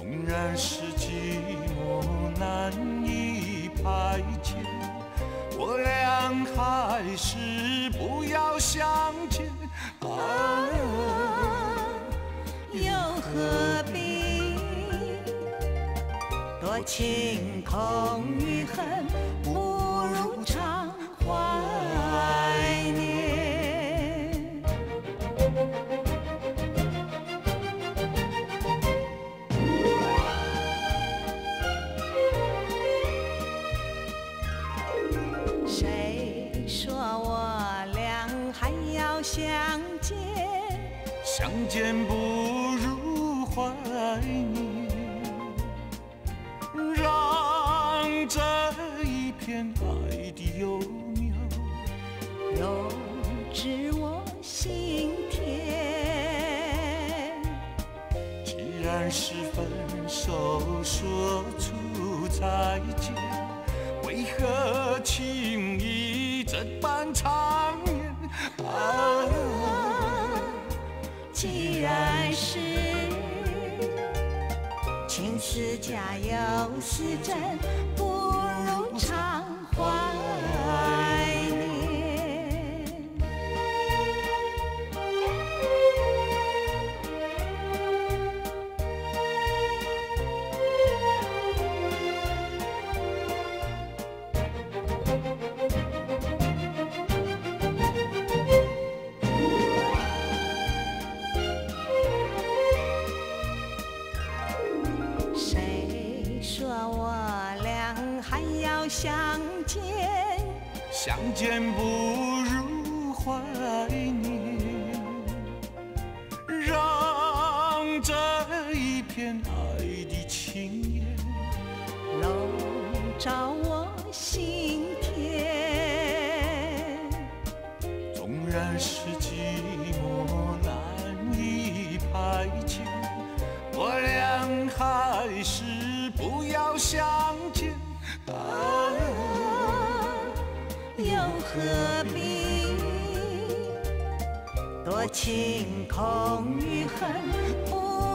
纵然是寂寞难以排解，我俩还是不要相见。 又何必多情空余恨，不如常怀念。谁说我俩还要相见？ 相见不如怀念，让这一片爱的幼苗幼知我心田。 既然是分手说出再见，为何情谊这般长远？ 既然是情是假又是真，不如常怀念。谁说我俩还要相见？ 相见不如怀念，让这一片爱的情缘笼罩我心田。 纵然是寂寞难以排解，我俩还是不要相见。 又何必多情空余恨，不